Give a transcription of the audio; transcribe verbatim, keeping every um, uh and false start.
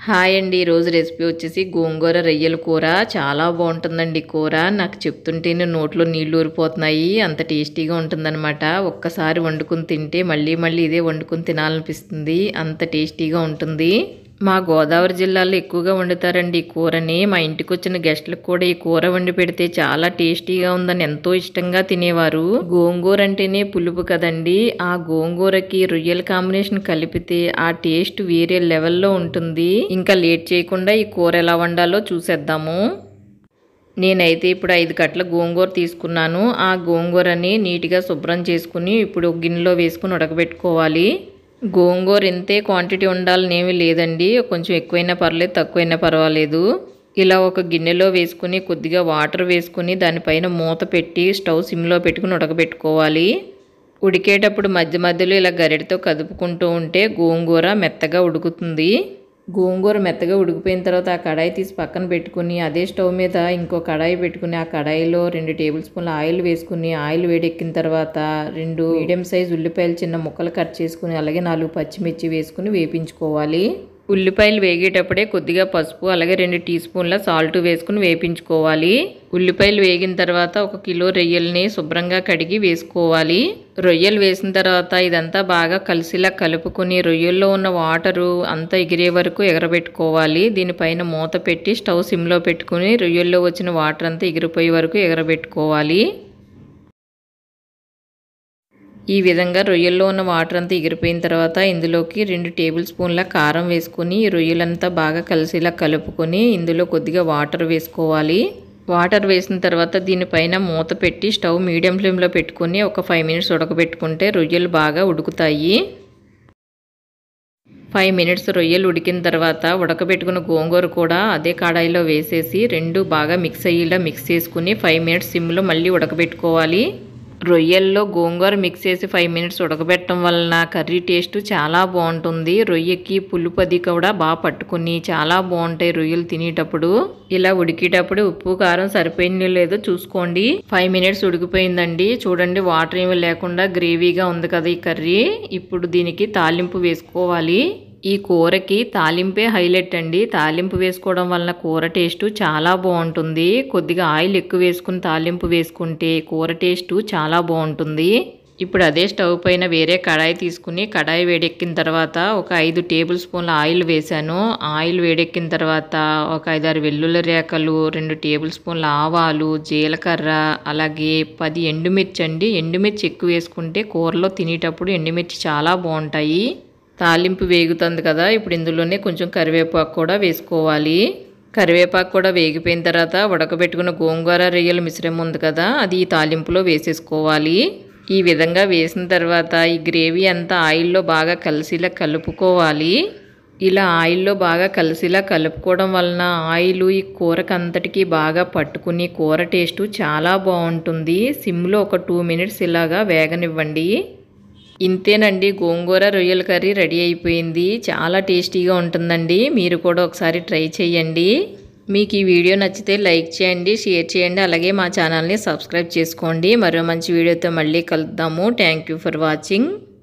Hi అండి. ఈరోజు recipe వచ్చేసి గోంగూర రొయ్యల కూర. చాలా బాగుంటుందండి కూర. నాకు చెప్తుంటేనే నోట్లో నీళ్ళు ఊరిపోతున్నాయి. అంత టేస్టీగా ఉంటుందన్నమాట. ఒక్కసారి వండుకుని తింటే మళ్ళీ మళ్ళీ ఇదే వండుకుని తినాలనిపిస్తుంది. అంత టేస్టీగా ఉంటుంది. మా గోదావరి జిల్లాలో ఎక్కువగా వండుతారండి ఈ కూరని. మా ఇంటికి వచ్చిన గెస్టులకు కూడా ఈ కూర వండి పెడితే చాలా టేస్టీగా ఉందని ఎంతో ఇష్టంగా తినేవారు. గోంగూర అంటేనే పులుపు కదండి. ఆ గోంగూరకి రొయ్యల కాంబినేషన్ కలిపితే ఆ టేస్ట్ వేరే లెవెల్లో ఉంటుంది. ఇంకా లేట్ చేయకుండా ఈ కూర ఎలా వండాలో చూసేద్దాము. నేనైతే ఇప్పుడు ఐదు కట్టల గోంగూర తీసుకున్నాను. ఆ గోంగూరని నీట్గా శుభ్రం చేసుకుని ఇప్పుడు గిన్నెలో వేసుకుని ఉడకబెట్టుకోవాలి. గోంగూర ఇంతే క్వాంటిటీ ఉండాలని ఏమీ లేదండి. కొంచెం ఎక్కువైనా పర్లేదు, తక్కువైనా పర్వాలేదు. ఇలా ఒక గిన్నెలో వేసుకుని కొద్దిగా వాటర్ వేసుకుని దానిపైన మూత పెట్టి స్టవ్ సిమ్లో పెట్టుకుని ఉడకబెట్టుకోవాలి. ఉడికేటప్పుడు మధ్య మధ్యలో ఇలా గరిటతో కదుపుకుంటూ ఉంటే గోంగూర మెత్తగా ఉడుకుతుంది. గోంగూర మెత్తగా ఉడికిపోయిన తర్వాత ఆ కడాయి తీసి పక్కన పెట్టుకుని అదే స్టవ్ మీద ఇంకో కడాయి పెట్టుకుని ఆ కడాయిలో రెండు టేబుల్ స్పూన్ల ఆయిల్ వేసుకుని ఆయిల్ వేడెక్కిన తర్వాత రెండు మీడియం సైజ్ ఉల్లిపాయలు చిన్న ముక్కలు కట్ చేసుకుని అలాగే నాలుగు పచ్చిమిర్చి వేసుకుని వేపించుకోవాలి. ఉల్లిపాయలు వేగేటప్పుడే కొద్దిగా పసుపు అలాగే రెండు టీ స్పూన్ల సాల్ట్ వేసుకుని వేపించుకోవాలి. ఉల్లిపాయలు వేగిన తర్వాత ఒక కిలో రొయ్యల్ని శుభ్రంగా కడిగి వేసుకోవాలి. రొయ్యలు వేసిన తర్వాత ఇదంతా బాగా కలిసిలా కలుపుకొని రొయ్యల్లో ఉన్న వాటరు అంతా ఎగిరే వరకు ఎగరబెట్టుకోవాలి. దీనిపైన మూత పెట్టి స్టవ్ సిమ్లో పెట్టుకుని రొయ్యల్లో వచ్చిన వాటర్ అంతా ఎగిరిపోయే వరకు ఎగరబెట్టుకోవాలి. ఈ విధంగా రొయ్యల్లో ఉన్న వాటర్ అంతా ఎగిరిపోయిన తర్వాత ఇందులోకి రెండు టేబుల్ స్పూన్ల కారం వేసుకుని రొయ్యలంతా బాగా కలిసిలా కలుపుకొని ఇందులో కొద్దిగా వాటర్ వేసుకోవాలి. వాటర్ వేసిన తర్వాత దీనిపైన మూత పెట్టి స్టవ్ మీడియం ఫ్లేమ్లో పెట్టుకుని ఒక ఫైవ్ మినిట్స్ ఉడకబెట్టుకుంటే రొయ్యలు బాగా ఉడుకుతాయి. ఫైవ్ మినిట్స్ రొయ్యలు ఉడికిన తర్వాత ఉడకబెట్టుకున్న గోంగూర కూడా అదే కడాయిలో వేసేసి రెండు బాగా మిక్స్ అయ్యేలా మిక్స్ చేసుకుని ఫైవ్ మినిట్స్ సిమ్లో మళ్ళీ ఉడకబెట్టుకోవాలి. రొయ్యల్లో గోంగూర మిక్స్ చేసి ఫైవ్ మినిట్స్ ఉడకబెట్టడం వలన కర్రీ టేస్ట్ చాలా బాగుంటుంది. రొయ్యకి పులుపు అది కూడా బాగా పట్టుకుని చాలా బాగుంటాయి రొయ్యలు తినేటప్పుడు. ఇలా ఉడికేటప్పుడు ఉప్పు కారం సరిపోయిందో లేదో చూసుకోండి. ఫైవ్ మినిట్స్ ఉడికిపోయిందండి. చూడండి, వాటర్ ఏమీ లేకుండా గ్రేవీగా ఉంది కదా ఈ కర్రీ. ఇప్పుడు దీనికి తాలింపు వేసుకోవాలి. ఈ కూరకి తాలింపే హైలైట్ అండి. తాలింపు వేసుకోవడం వలన కూర టేస్ట్ చాలా బాగుంటుంది. కొద్దిగా ఆయిల్ ఎక్కువ వేసుకుని తాలింపు వేసుకుంటే కూర టేస్ట్ చాలా బాగుంటుంది. ఇప్పుడు అదే స్టవ్ పైన వేరే కడాయి తీసుకుని కడాయి వేడెక్కిన తర్వాత ఒక ఐదు టేబుల్ స్పూన్ల ఆయిల్ వేసాను. ఆయిల్ వేడెక్కిన తర్వాత ఒక ఐదారు వెల్లుల్లి రేఖలు, రెండు టేబుల్ స్పూన్ల ఆవాలు, జీలకర్ర అలాగే పది ఎండుమిర్చి అండి. ఎండుమిర్చి ఎక్కువ వేసుకుంటే కూరలో తినేటప్పుడు ఎండుమిర్చి చాలా బాగుంటాయి. తాలింపు వేగుతుంది కదా, ఇప్పుడు ఇందులోనే కొంచెం కరివేపాకు కూడా వేసుకోవాలి. కరివేపాకు కూడా వేగిపోయిన తర్వాత ఉడకబెట్టుకున్న గోంగూర రొయ్యల మిశ్రమం ఉంది కదా, అది ఈ తాలింపులో వేసేసుకోవాలి. ఈ విధంగా వేసిన తర్వాత ఈ గ్రేవీ అంతా ఆయిల్లో బాగా కలిసిలా కలుపుకోవాలి. ఇలా ఆయిల్లో బాగా కలిసిలా కలుపుకోవడం వలన ఆయిల్ ఈ కూరకు అంతటికీ బాగా పట్టుకుని కూర టేస్ట్ చాలా బాగుంటుంది. సిమ్లో ఒక టూ మినిట్స్ ఇలాగా వేగనివ్వండి. ఇంతేనండి, గోంగూర రొయ్యల కర్రీ రెడీ అయిపోయింది. చాలా టేస్టీగా ఉంటుందండి. మీరు కూడా ఒకసారి ట్రై చేయండి. మీకు ఈ వీడియో నచ్చితే లైక్ చేయండి, షేర్ చేయండి, అలాగే మా ఛానల్ని సబ్స్క్రైబ్ చేసుకోండి. మరో మంచి వీడియోతో మళ్ళీ కలుద్దాము. Thank you for watching.